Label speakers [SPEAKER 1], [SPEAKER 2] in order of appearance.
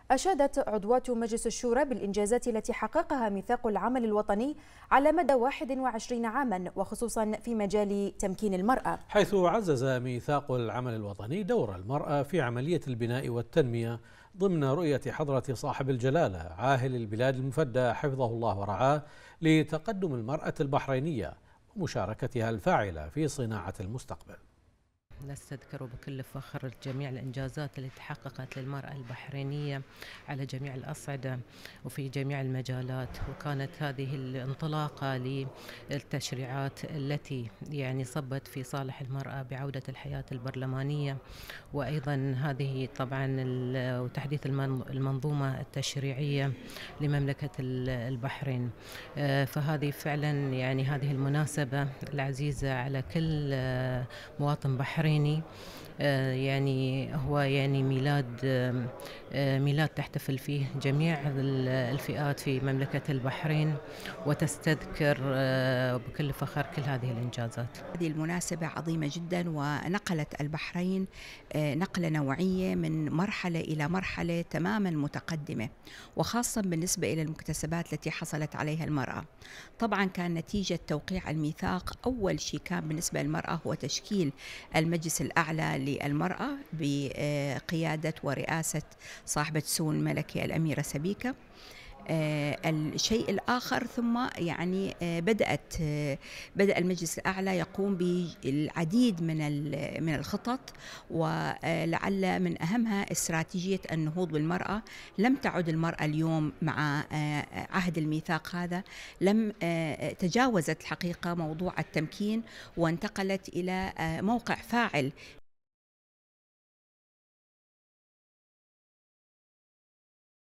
[SPEAKER 1] أشادت عضوات مجلس الشورى بالإنجازات التي حققها ميثاق العمل الوطني على مدى 21 عاما، وخصوصا في مجال تمكين المرأة،
[SPEAKER 2] حيث عزز ميثاق العمل الوطني دور المرأة في عملية البناء والتنمية ضمن رؤية حضرة صاحب الجلالة عاهل البلاد المفدى حفظه الله ورعاه لتقدم المرأة البحرينية ومشاركتها الفاعلة في صناعة المستقبل.
[SPEAKER 3] نستذكر بكل فخر جميع الإنجازات التي تحققت للمرأة البحرينية على جميع الأصعدة وفي جميع المجالات، وكانت هذه الانطلاقة للتشريعات التي صبت في صالح المرأة بعودة الحياة البرلمانية، وأيضا هذه طبعا وتحديث المنظومة التشريعية لمملكة البحرين. فهذه فعلا هذه المناسبة العزيزة على كل مواطن بحريني، هو ميلاد تحتفل فيه جميع الفئات في مملكة البحرين، وتستذكر بكل فخر كل هذه الإنجازات.
[SPEAKER 4] هذه المناسبة عظيمة جدا، ونقلت البحرين نقلة نوعية من مرحلة إلى مرحلة تماما متقدمة، وخاصة بالنسبة إلى المكتسبات التي حصلت عليها المرأة. طبعا كان نتيجة توقيع الميثاق أول شيء كان بالنسبة للمرأة هو تشكيل المجلس الأعلى للمرأة بقيادة ورئاسة صاحبة السمو الملكي الأميرة سبيكة. الشيء الآخر ثم بدأ المجلس الأعلى يقوم بالعديد من الخطط، ولعل من أهمها استراتيجية النهوض بالمرأة. لم تعد المرأة اليوم مع عهد الميثاق هذا، لم تجاوزت الحقيقة موضوع التمكين، وانتقلت إلى موقع فاعل